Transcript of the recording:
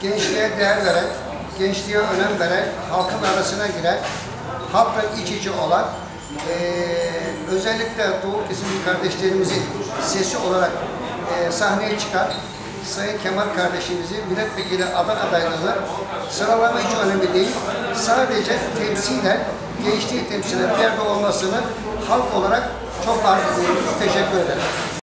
gençliğe değer veren, gençliğe önem veren, halkın arasına giren, halkla iç içe olan, özellikle Doğu kesimli kardeşlerimizin sesi olarak sahneye çıkan Sayın Kemal kardeşimizi milletvekili aday adaylığına sıralama hiç önemli değil. Sadece temsilen, gençliği temsilen bir yerde olmasını halk olarak çok arz ediyorum. Teşekkür ederim.